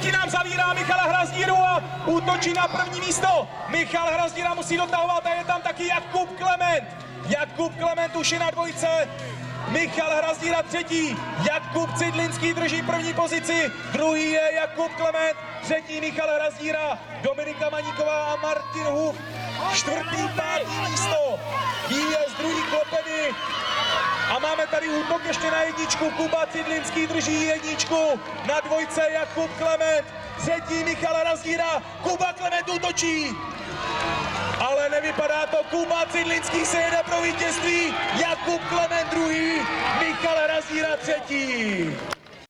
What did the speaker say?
Cidlinský nám zavírá Michala Hrazdíru a útočí na první místo. Michal Hrazdíra musí dotahovat a je tam taky Jakub Klement. Jakub Klement už je na dvojce. Michal Hrazdíra třetí, Jakub Cidlinský drží první pozici, druhý je Jakub Klement, třetí Michal Hrazdíra, Dominika Maníková a Martin Huf, čtvrtý, pátý místo, výjezd druhý Klopedy. A máme tady útok ještě na jedničku, Kuba Cidlinský drží jedničku, na dvojce Jakub Klement, třetí Michal Hrazdíra, Kuba Klement útočí. Ale nevypadá to, Kuba Cidlinský se jede pro vítězství, Jakub Klement druhý, Michal Hrazdíra třetí.